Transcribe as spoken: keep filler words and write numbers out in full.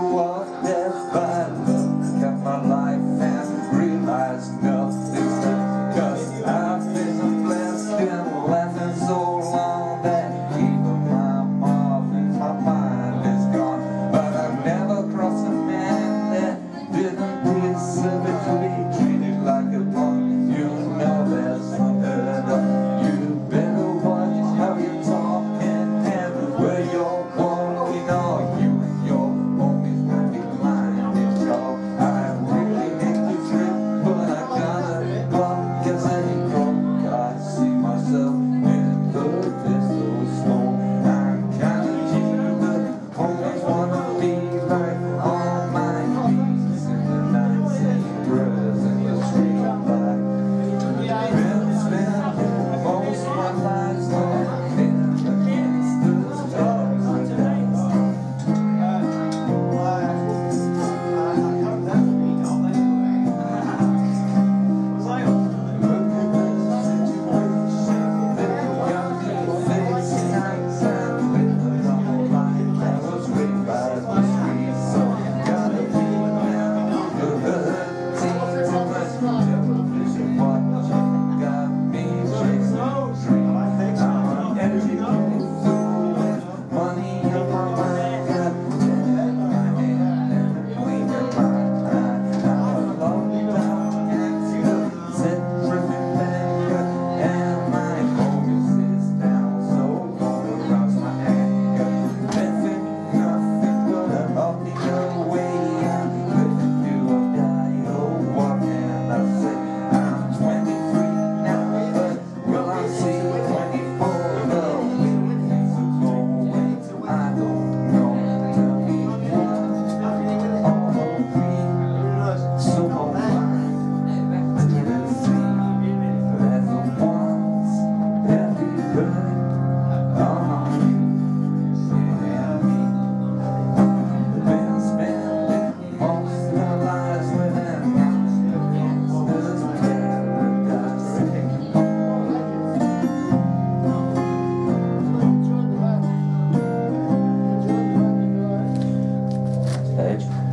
walked there, but I looked at my life and realized nothing's done. Cause I've been blessed and laughing so long that even my mom and my mind is gone. But I've never crossed a man that didn't deserve it to be treated like a punk. You know that's unheard of. You better watch how you're talking and where you're walking, or you and your homies will be blinded, y'all. I really hate to trip, but I gotta block, cause I ain't broke. I see myself in the distance slow. I'm kinda cheap, but homies wanna be like all my beats in the night, saying prayers in the street light. Been spending most of my life walking against the stars and dance. Edge.